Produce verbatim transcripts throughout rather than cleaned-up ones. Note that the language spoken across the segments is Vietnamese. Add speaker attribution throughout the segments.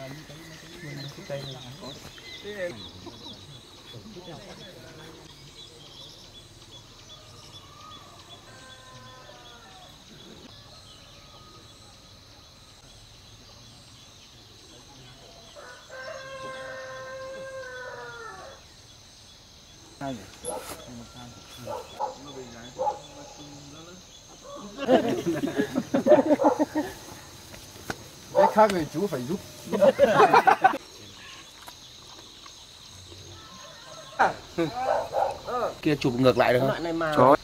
Speaker 1: Cái khác thì chú phải giúp.
Speaker 2: Kia chụp ngược lại được không?
Speaker 1: Có.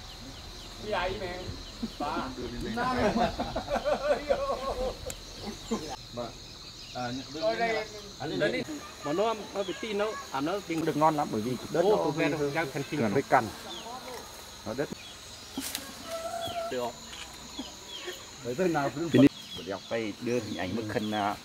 Speaker 2: Mà nó nó bị tin nó à nó bình
Speaker 1: Được ngon lắm bởi vì đất nó
Speaker 2: ô ven ra thành kinh
Speaker 1: cần với cằn. Nó đất.
Speaker 2: được không?
Speaker 1: Đấy tên nào cũng
Speaker 3: đi đọc đây đưa hình ảnh bức hình nào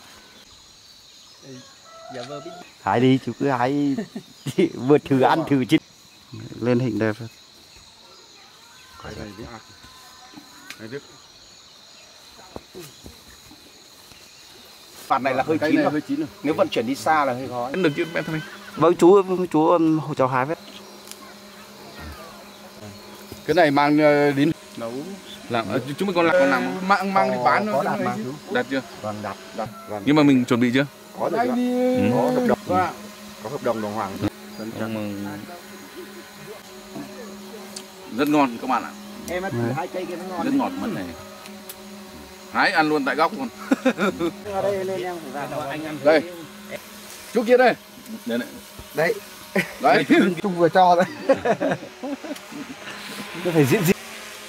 Speaker 2: Dạ vâng biết.
Speaker 3: hái đi chú cứ hái vừa thử ăn thử chứ lên hình đẹp rồi.
Speaker 1: Cái này biết ăn. Cái biết.
Speaker 3: Phạt này là hơi chín rồi.
Speaker 1: Hơi chín rồi.
Speaker 3: Nếu vận chuyển đi xa là hơi khó.
Speaker 1: Ăn được chứ em thôi.
Speaker 3: Vâng chú chú hồ cháu hái với.
Speaker 1: Cái này mang đến nấu làm chúng mình còn làm còn làm mang mang đi bán
Speaker 3: có
Speaker 1: nó
Speaker 3: đặt mà.
Speaker 1: đặt chưa?
Speaker 3: Vâng đặt đặt vâng.
Speaker 1: Nhưng mà mình chuẩn bị chưa?
Speaker 3: Có được ạ.
Speaker 1: Ừ.
Speaker 3: Có hợp đồng. Có hợp đồng đồng hoàng.
Speaker 1: Ông, rất ngon các bạn ạ.
Speaker 3: Em thử hai cây kia nó ngon.
Speaker 1: Rất ngọt mật này. Hái ăn luôn tại góc luôn.
Speaker 3: Đây lên em ra anh ăn.
Speaker 1: Đây. Chút kia đây. Đây này.
Speaker 3: Đấy.
Speaker 1: Đấy.
Speaker 3: Trung vừa cho đấy. Nó phải diễn diễn.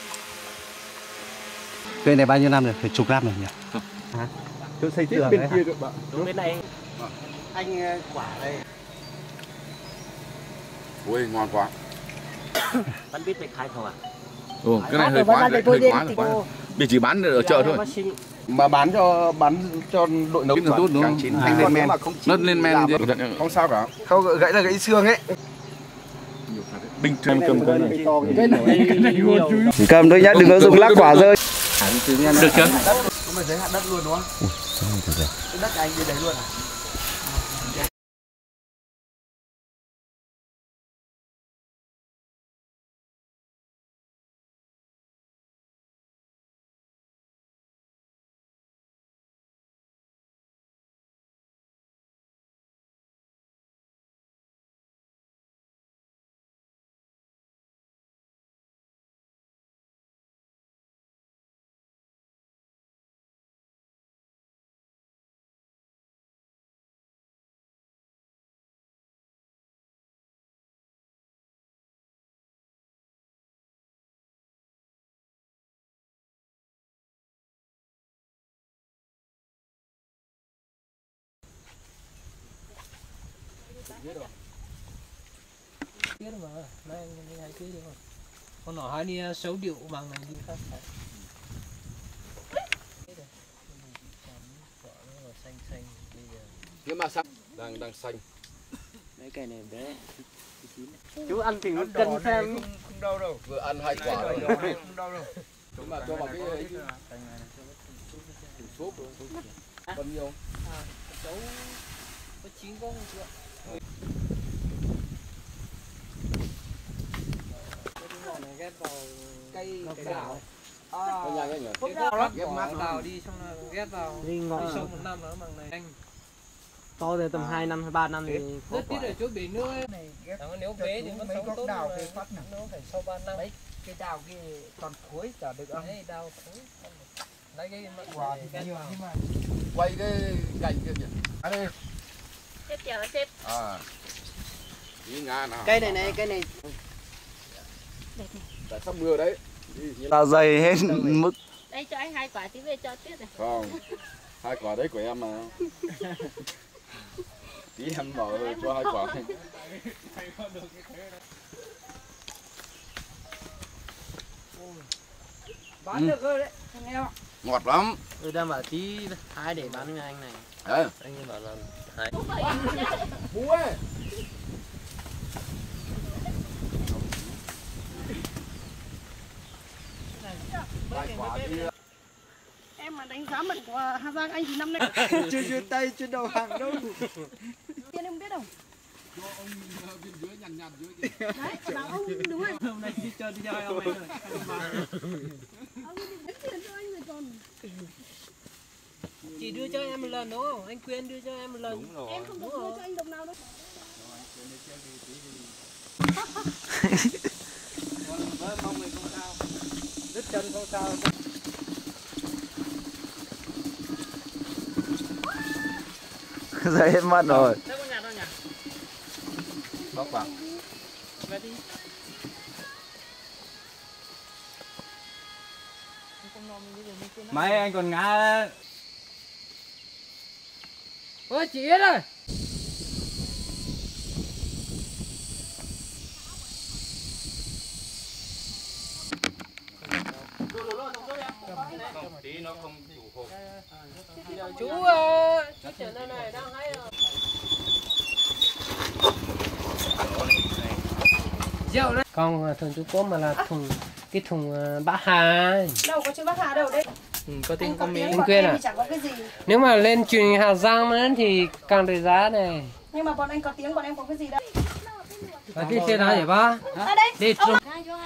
Speaker 3: Cây này bao nhiêu năm rồi? Phải chục năm rồi nhỉ? Hả? Chỗ xây tường
Speaker 1: bên
Speaker 3: đấy
Speaker 1: kia được bạn.
Speaker 2: Đúng bên này. Anh quả đây.
Speaker 1: Ui ngon quá.
Speaker 2: Bạn biết về khai không ạ?
Speaker 1: Ồ, cái này hơi quá, hơi quá rồi quá. Bị chỉ bán ở chợ thôi.
Speaker 3: Mà bán cho bán cho đội nấu
Speaker 1: tốt đúng không?
Speaker 3: chín anh lên men.
Speaker 1: Nó lên men
Speaker 3: Không sao cả. Không gãy là gãy xương ấy.
Speaker 1: Bình thường cầm cái này.
Speaker 3: Cái này cầm thôi nhá, đừng có dùng lắc quả rơi.
Speaker 1: Được chưa?
Speaker 3: Có mà giới hạn đất luôn đúng không? Đất anh đi đấy luôn à?
Speaker 2: Biết mà, mấy anh đi hai ký đi không? Con nỏ hai đi xấu điệu bằng này đi khác phải. Xanh xanh bây giờ.
Speaker 1: Nhưng mà xanh đang đang xanh.
Speaker 2: Mấy cây này bé. Chú ăn thì nó cân xem.
Speaker 1: Không, không đau đâu. Vừa ăn hai quả rồi. Không đau đâu. Nhưng mà cho vào cái ấy chứ. Súp rồi. Bao nhiêu?
Speaker 2: À, cháu có chín con chưa ạ? Ghép vào cây cây đào. À, ghép mát đào đi xong là ghép vào. Đi sau một năm nữa bằng này anh. To rồi tầm hai năm hay ba năm thì rất tiếc ở chỗ bể nước ấy. Nếu bế thì nó sống tốt đào cái phát nó phải sau ba năm. Đấy, cái đào kia còn cuối chả được ăn. Đấy, đào cuối. Lấy cái quả thì nhiều nhưng mà
Speaker 1: quay cái cành kia kìa. À đây.
Speaker 4: Xếp chờ xếp.
Speaker 1: À. Đi ngã nào.
Speaker 2: cây này này, cây này.
Speaker 1: Tại sắp mưa đấy.
Speaker 3: Tao dày hết mức.
Speaker 4: Đây cho anh hai quả tí về cho tiếp này.
Speaker 1: Không. Hai quả đấy của em mà. Tí em mở cho hai quả.
Speaker 2: Bán được rồi đấy, anh em ạ.
Speaker 1: Ngọt lắm.
Speaker 2: Tôi đang bảo tí hái để bán cho anh này.
Speaker 1: Đấy.
Speaker 2: Anh ấy bảo là hái.
Speaker 1: Bú ơi.
Speaker 4: Em
Speaker 5: em mà đánh giá mận của Hà Giang anh thì năm nay
Speaker 2: chưa chưa tay chưa đầu hàng đâu.
Speaker 5: Tiên em biết không?
Speaker 1: Cho ông bên dưới nhằn nhằn dưới kìa.
Speaker 5: Đấy, bảo ông đúng rồi.
Speaker 2: Hôm nay đi cho đi cho ông ấy rồi.
Speaker 5: Ông đi đánh tiền cho anh rồi còn.
Speaker 2: Chị đưa cho em một lần đúng không? Anh Quyên đưa cho em một lần.
Speaker 3: Đúng rồi.
Speaker 5: Em không được đưa cho anh đồng nào đâu.
Speaker 2: Mong mình không sao. Đứt chân không sao.
Speaker 3: Rơi hết mất rồi.
Speaker 2: Thế có nhà đâu nhỉ?
Speaker 1: Bóc vào.
Speaker 2: Về đi.
Speaker 3: Mấy anh còn ngã.
Speaker 2: Ôi chị Yết ơi.
Speaker 1: Tí nó không đủ hộp.
Speaker 2: Chú chú trở lên này đang hay rồi. Rượu đấy. Không, thùng chú cốm mà là thùng cái thùng bã hà.
Speaker 5: Đâu có chữ Bắc Hà đâu đấy.
Speaker 2: Ừ, có tiếng có miếng.
Speaker 5: Anh
Speaker 2: Anh Quyên à?
Speaker 5: chẳng có cái gì.
Speaker 2: Nếu mà lên truyền Hà Giang nữa thì càng được giá này.
Speaker 5: Nhưng mà bọn anh có tiếng, bọn em có cái gì đâu.
Speaker 2: Và cái xe đó vậy ba?
Speaker 5: À đây.
Speaker 2: Đi chung.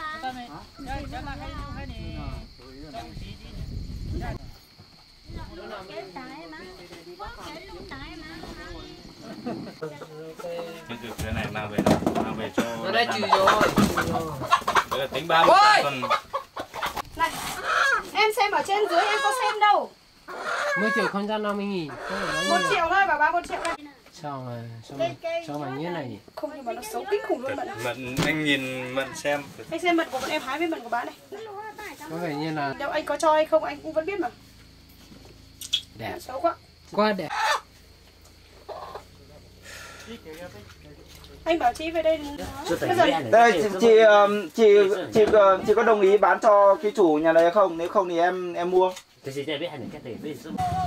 Speaker 6: Chứ từ cái này mang về mang về cho
Speaker 2: Nó đã trừ rồi.
Speaker 6: bây giờ tính ba mươi phần.
Speaker 5: Này, em xem ở trên dưới em có xem đâu.
Speaker 2: Một triệu không trăm năm mươi nghìn.
Speaker 5: Một triệu thôi, bảo ba một triệu này.
Speaker 2: Sao mà sao mà sao mà như này?
Speaker 5: Không nhưng mà nó xấu kinh khủng luôn mận.
Speaker 6: Mận anh nhìn mận xem.
Speaker 5: Anh xem mận của bọn em hái với mận của bạn này.
Speaker 2: Có vẻ như là
Speaker 5: Đâu anh có cho hay không anh cũng vẫn biết mà.
Speaker 2: đẹp.
Speaker 5: Xấu quá.
Speaker 2: Quá đẹp.
Speaker 5: Anh bảo chị về đây. Bây giờ
Speaker 3: Đây chị chị chị chị, chị có đồng ý bán cho cái chủ nhà này không? Nếu không thì em em mua.
Speaker 7: Cái gì đây biết hay là cái gì biết